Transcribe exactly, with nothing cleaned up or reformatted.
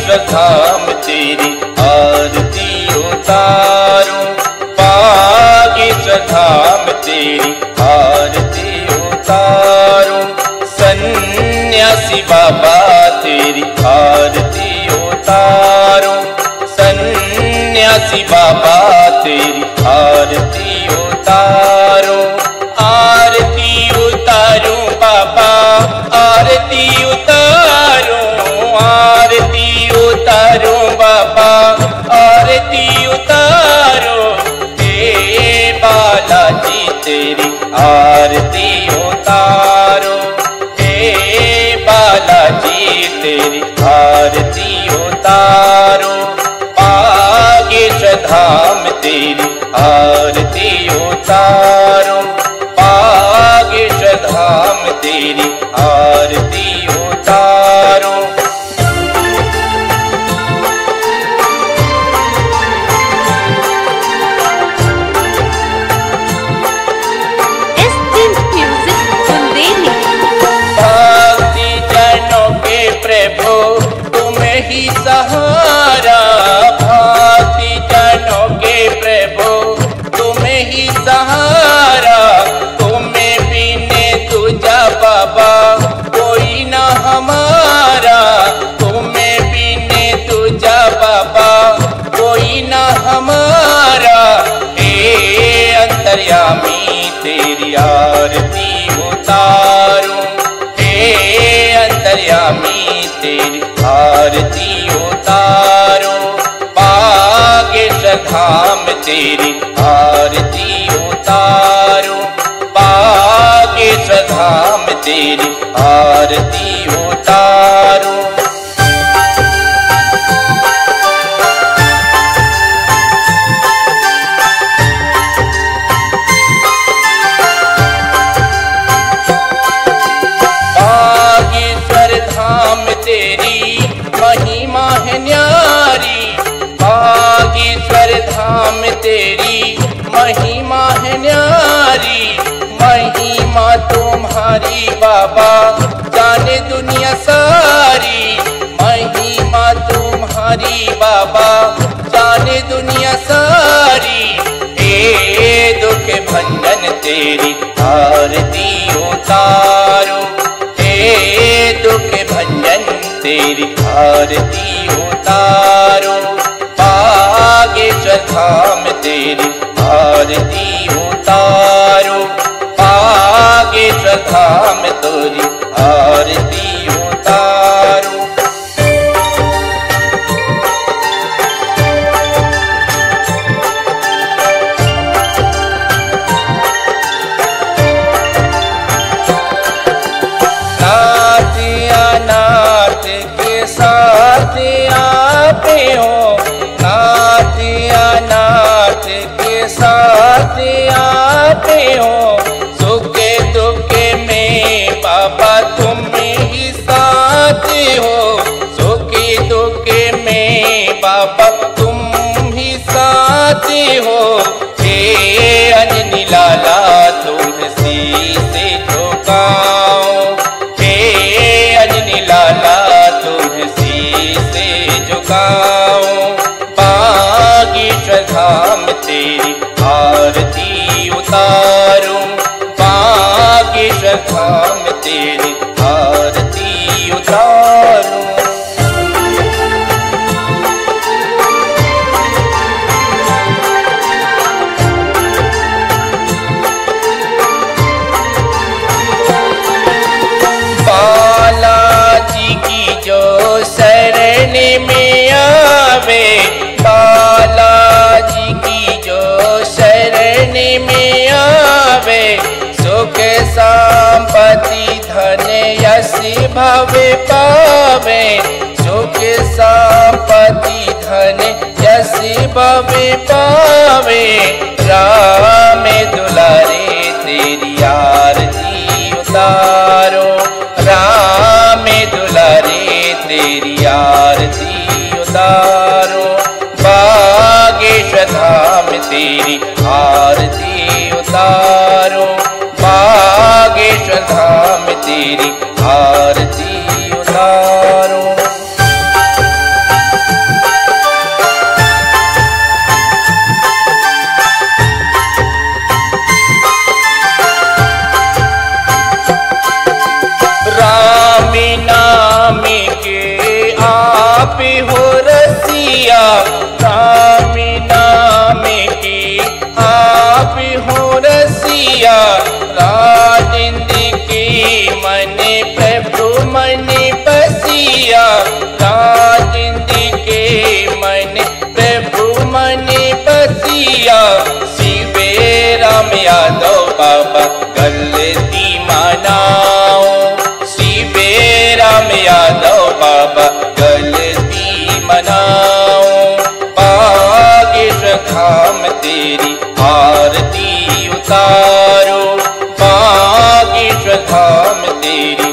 बागेश्वर धाम तेरी आरती उतारूं, बागेश्वर धाम तेरी आरती उतारूं। सन्यासी बाबा तेरी आरती उतारूं, सन्यासी बाबा तेरी आरती उतारूं। आरती उतारूं बाबा, आरती उतारूं, आरती उतारूं बाबा, आरती उतारूं। हे बालाजी तेरी आरती उतारूं, हे बालाजी तेरी आरती उतारूं। बागेश्वर धाम तेरी आरती उतारूं, बागेश्वर धाम तेरी आरती उतारूं। भक्ति जनों के प्रभु तुम्हें ही सहारा, भक्ति जनों के प्रभु तुम्हें ही सहारा। तुम्हें बिने तुझा बाबा कोई न हमारा, तुम्हें बिने तुझा बाबा कोई न हमारा। हे अंतर्यामी तेरी आरती उतारूं, हे अंतर्यामी तेरी आरती उतारूं। बागेश्वर धाम तेरी आरती उतारूं, बागेश्वर धाम तेरी आरती उतारूं। बागेश्वर धाम तेरी महिमा है न्यारी, बागेश्वर धाम तेरी महिमा है न्यारी। महिमा तुम्हारी बाबा जाने दुनिया सारी, महिमा तुम्हारी बाबा जाने दुनिया सारी। हे दुख भंजन तेरी आरती उतारूं, हे दुख भंजन तेरी आरती उतारूं। बागेश्वर धाम तेरी आरती उतारूं, बागेश्वर धाम तेरी आरती उतारूं। नाथ के साथ आपे हो, नाथ अनाथ के साथ आपे हो। सुख दुख में बाबा तुम ही साथ हो, सुख दुख में बाबा तुम ही साथ हो। हे अंजनी लाला तुम शीश झुकाओ, हे अंजनी लाला तुम शीश झुकाओ। बागेश्वर धाम तेरी आरती उतारूं, बागेश्वर धाम तेरी आरती उतारूं। बालाजी की जो शरण में आवे, बालाजी की जो शरण में आवे। सुख संपत्ति धन यश भवे पावे, सुख संपत्ति धन यश भवे पावे। राम दुलारे तेरी आरती उतारो, राम दुलारे तेरी आरती उतारो। बागेश्वर धाम तेरी आरती उतारो, बागेश्वर धाम तेरी आरती उतारो। शिवे राम यादव बाबा गलती मनाओ, शिवे राम यादव बाबा गलती मनाओ। बागेश्वर धाम तेरी आरती उतारो, बागेश्वर धाम तेरी